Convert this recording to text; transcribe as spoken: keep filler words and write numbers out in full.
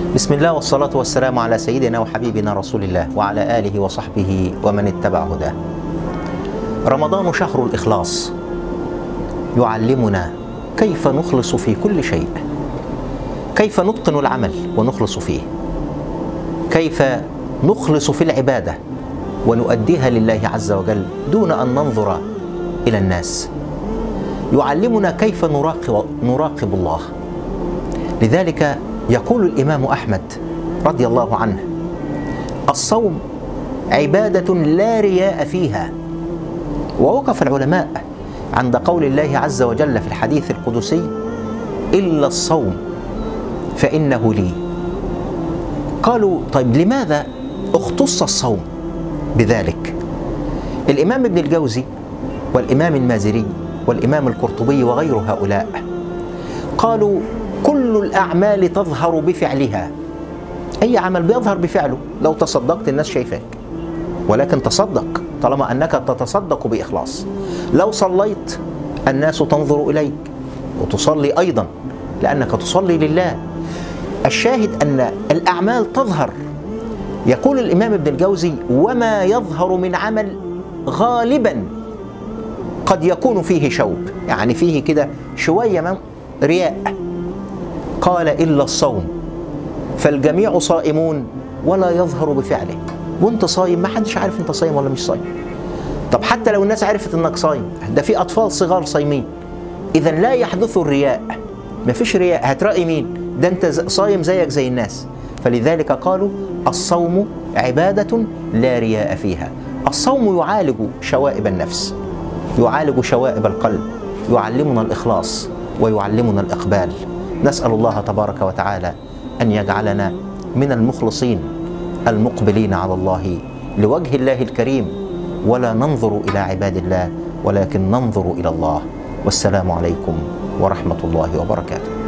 بسم الله والصلاة والسلام على سيدنا وحبيبنا رسول الله وعلى آله وصحبه ومن اتبع هداه. رمضان شهر الإخلاص، يعلمنا كيف نخلص في كل شيء، كيف نتقن العمل ونخلص فيه، كيف نخلص في العبادة ونؤديها لله عز وجل دون أن ننظر إلى الناس. يعلمنا كيف نراقب, نراقب الله. لذلك يقول الإمام أحمد رضي الله عنه: الصوم عبادة لا رياء فيها. ووقف العلماء عند قول الله عز وجل في الحديث القدسي: إلا الصوم فإنه لي. قالوا: طيب لماذا اختص الصوم بذلك؟ الإمام ابن الجوزي والإمام المازري والإمام القرطبي وغير هؤلاء قالوا: كل الأعمال تظهر بفعلها. أي عمل بيظهر بفعله. لو تصدقت الناس شايفاك، ولكن تصدق طالما أنك تتصدق بإخلاص. لو صليت الناس تنظر إليك وتصلي أيضا لأنك تصلي لله. الشاهد أن الأعمال تظهر. يقول الإمام ابن الجوزي: وما يظهر من عمل غالبا قد يكون فيه شوب، يعني فيه كده شوية من رياء. قال: إلا الصوم فالجميع صائمون ولا يظهر بفعله. وانت صايم ما حدش عارف انت صايم ولا مش صايم. طب حتى لو الناس عرفت انك صايم، ده في أطفال صغار صايمين، إذا لا يحدث الرياء. ما فيش رياء، هترائي مين؟ ده انت صايم زيك زي الناس. فلذلك قالوا: الصوم عبادة لا رياء فيها. الصوم يعالج شوائب النفس، يعالج شوائب القلب، يعلمنا الإخلاص ويعلمنا الإقبال. نسأل الله تبارك وتعالى أن يجعلنا من المخلصين المقبلين على الله لوجه الله الكريم، ولا ننظر إلى عباد الله ولكن ننظر إلى الله. والسلام عليكم ورحمة الله وبركاته.